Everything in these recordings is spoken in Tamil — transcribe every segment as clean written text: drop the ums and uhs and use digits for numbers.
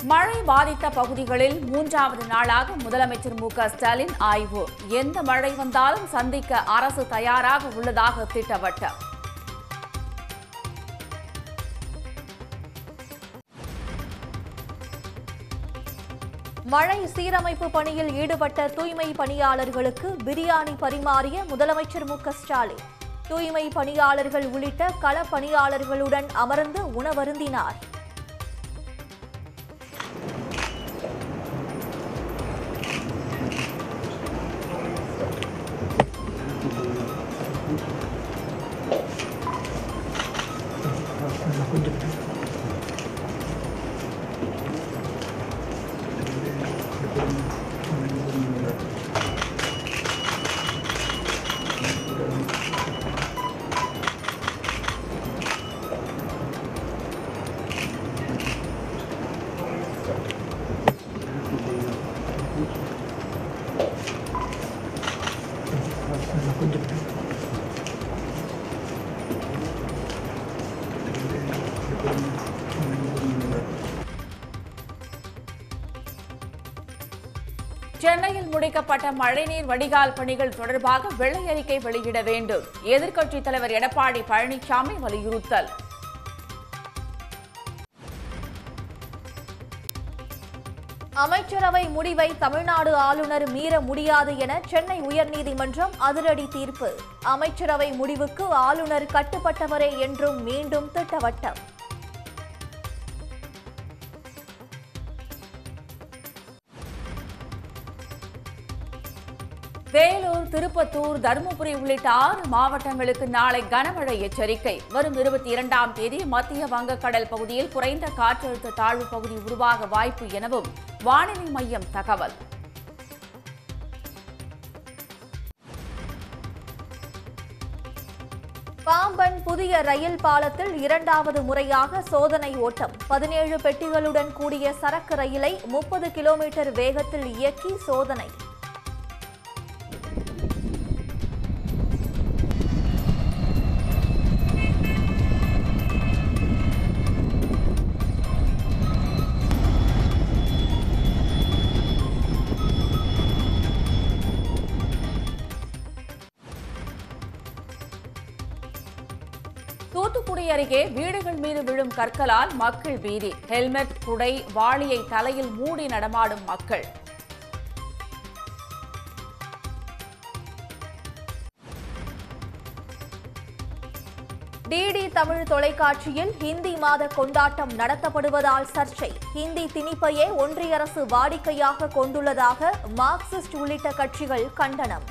மழை பாதித்த பகுதிகளில் மூன்றாவது நாளாக முதலமைச்சர் மு.க.ஸ்டாலின் ஆய்வு. எந்த மழை வந்தாலும் சந்திக்க அரசு தயாராக உள்ளதாக திட்டவட்டம். மழை சீரமைப்பு பணியில் ஈடுபட்ட தூய்மை பணியாளர்களுக்கு பிரியாணி பரிமாறிய முதலமைச்சர் மு.க.ஸ்டாலின் தூய்மை பணியாளர்கள் உள்ளிட்ட கள பணியாளர்களுடன் அமர்ந்து உணவருந்தினார். சென்னையில் முடிக்கப்பட்ட மழைநீர் வடிகால் பணிகள் தொடர்பாக வெள்ளை அறிக்கை வெளியிட வேண்டும். எதிர்க்கட்சித் தலைவர் எடப்பாடி பழனிசாமி வலியுறுத்தல். அமைச்சரவை முடிவை தமிழ்நாடு ஆளுநர் மீற முடியாது என சென்னை உயர்நீதிமன்றம் அதிரடி தீர்ப்பு. அமைச்சரவை முடிவுக்கு ஆளுநர் கட்டுப்பட்டவரே என்றும் மீண்டும் திட்டவட்டம். வேலூர், திருப்பத்தூர், தருமபுரி உள்ளிட்ட 6 மாவட்டங்களுக்கு நாளை கனமழை எச்சரிக்கை. வரும் 22ஆம் தேதி மத்திய வங்கக்கடல் பகுதியில் குறைந்த காற்றழுத்த தாழ்வு பகுதி உருவாக வாய்ப்பு எனவும் வானிலை மையம் தகவல். பாம்பன் புதிய ரயில் பாலத்தில் 2வது முறையாக சோதனை ஓட்டம். 17 பெட்டிகளுடன் கூடிய சரக்கு ரயிலை 30 கிலோமீட்டர் வேகத்தில் இயக்கி சோதனை. தூத்துக்குடி அருகே வீடுகள் மீது விழும் கற்களால் மக்கள் பீதி. ஹெல்மெட், குடை, வாளியை தலையில் மூடி நடமாடும் மக்கள். டிடி தமிழ் தொலைக்காட்சியில் ஹிந்தி மாத கொண்டாட்டம் நடத்தப்படுவதால் சர்ச்சை. ஹிந்தி திணிப்பையே ஒன்றிய அரசு வாடிக்கையாக கொண்டுள்ளதாக மார்க்சிஸ்ட் உள்ளிட்ட கட்சிகள் கண்டனம்.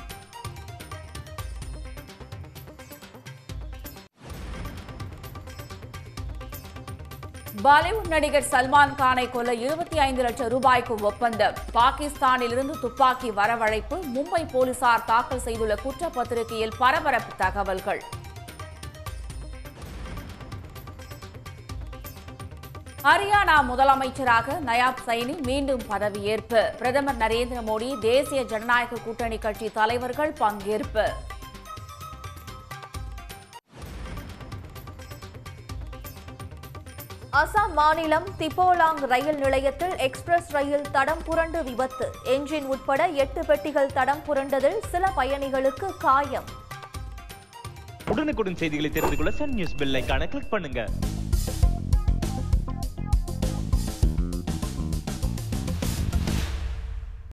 பாலிவுட் நடிகர் சல்மான் கானை கொல்ல 25 லட்சம் ரூபாய்க்கு ஒப்பந்தம். பாகிஸ்தானிலிருந்து துப்பாக்கி வரவழைப்பு. மும்பை போலீசார் தாக்கல் செய்துள்ள குற்றப்பத்திரிகையில் பரபரப்பு தகவல்கள். ஹரியானா முதலமைச்சராக நயாப் சைனி மீண்டும் பதவியேற்பு. பிரதமர் நரேந்திர மோடி, தேசிய ஜனநாயக கூட்டணி கட்சி தலைவர்கள் பங்கேற்பு. அசாம் மாநிலம் திப்போலாங் ரயில் நிலையத்தில் எக்ஸ்பிரஸ் ரயில் தடம் புரண்டு விபத்து. என்ஜின் உட்பட 8 பெட்டிகள் தடம் புரண்டதில் சில பயணிகளுக்கு காயம். உடனுக்குடன் செய்திகளை தெரிந்து கொள்ள சன் நியூஸ் பெல் ஐகானை கிளிக் பண்ணுங்க.